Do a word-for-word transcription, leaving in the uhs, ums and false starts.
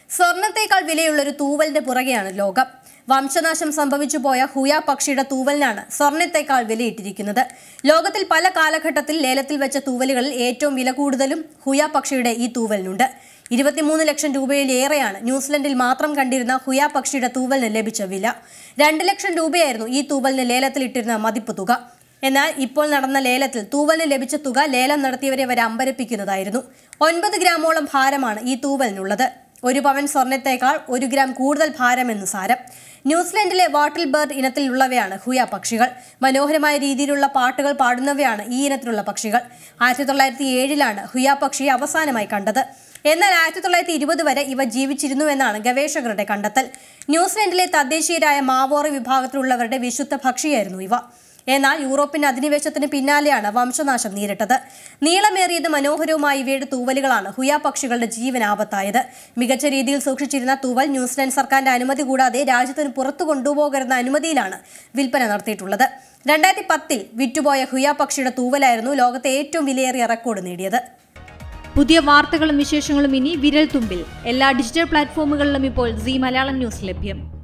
സ്വർണത്തേക്കാൾ വിലയുള്ളൊരു തൂവലിന്റെ പുറകെയാണ് ലോകം. വംശനാശം സംഭവിച്ചു പോയ ഹുയ പക്ഷിയുടെ തൂവലിനാണ് സ്വർണത്തേക്കാൾ വിലയിട്ടിരിക്കുന്നത്. ലോകത്തിൽ പല കാലഘട്ടത്തിൽ ലേലത്തിൽ വെച്ച തൂവലുകളിൽ ഏറ്റവും വില കൂടുതലും ഹുയ പക്ഷിയുടെ ഈ തൂവലിനുണ്ട്. ഇരുപത്തിമൂന്ന് ലക്ഷം രൂപയിലേറെയാണ് ന്യൂസിലൻഡിൽ മാത്രം കണ്ടിരുന്ന ഹുയ പക്ഷിയുടെ തൂവലിന് ലഭിച്ച വില. രണ്ട് ലക്ഷം രൂപയായിരുന്നു ഈ തൂവലിന് ലേലത്തിൽ ഇട്ടിരുന്ന മതിപ്പ് തുക. എന്നാൽ ഇപ്പോൾ നടന്ന ലേലത്തിൽ തൂവലിന് ലഭിച്ച തുക ലേലം നടത്തിയവരെ വരെ അമ്പരപ്പിക്കുന്നതായിരുന്നു. ഒൻപത് ഗ്രാമോളം ഭാരമാണ് ഈ തൂവലിനുള്ളത്. ഒരു പവൻ സ്വർണത്തേക്കാൾ ഒരു ഗ്രാം കൂടുതൽ ഭാരമെന്ന് സാരം. ന്യൂസിലൻഡിലെ വാട്ടിൽ ബേർഡ് ഇനത്തിലുള്ളവയാണ് ഹുയ പക്ഷികൾ. മനോഹരമായ രീതിയിലുള്ള പാട്ടുകൾ പാടുന്നവയാണ് ഈ ഇനത്തിലുള്ള പക്ഷികൾ. ആയിരത്തി തൊള്ളായിരത്തി ഏഴിലാണ് ഹുയ പക്ഷിയെ അവസാനമായി കണ്ടത്. എന്നാൽ ആയിരത്തി തൊള്ളായിരത്തി ഇരുപത് വരെ ഇവ ജീവിച്ചിരുന്നുവെന്നാണ് ഗവേഷകരുടെ കണ്ടെത്തൽ. ന്യൂസിലൻഡിലെ തദ്ദേശീയരായ മാവോറി വിഭാഗത്തിലുള്ളവരുടെ വിശുദ്ധ പക്ഷിയായിരുന്നു ഇവ. എന്നാൽ യൂറോപ്യൻ അധിനിവേശത്തിന് പിന്നാലെയാണ് വംശനാശം നേരിട്ടത്. നീളമേറിയത് മനോഹരവുമായ ഇവയുടെ തൂവലുകളാണ് ഹുയ പക്ഷികളുടെ ജീവനാപത്തായത്. മികച്ച രീതിയിൽ സൂക്ഷിച്ചിരുന്ന തൂവൽ ന്യൂസിലൻഡ് സർക്കാരിന്റെ അനുമതി കൂടാതെ രാജ്യത്തിന് പുറത്തു കൊണ്ടുപോകരുന്ന അനുമതിയിലാണ് വിൽപ്പന നടത്തിയിട്ടുള്ളത്. രണ്ടായിരത്തി പത്തിൽ വിറ്റുപോയ ഹുയ പക്ഷിയുടെ തൂവലായിരുന്നു ലോകത്തെ ഏറ്റവും വിലയേറിയ റെക്കോർഡ് നേടിയത്. പുതിയ വാർത്തകളും വിശേഷങ്ങളും ഇനി വിരൽ തുമ്പിൽ. എല്ലാ ഡിജിറ്റൽ പ്ലാറ്റ്ഫോമുകളിലും ഇപ്പോൾ സീ മലയാളം ന്യൂസ് ലഭ്യം.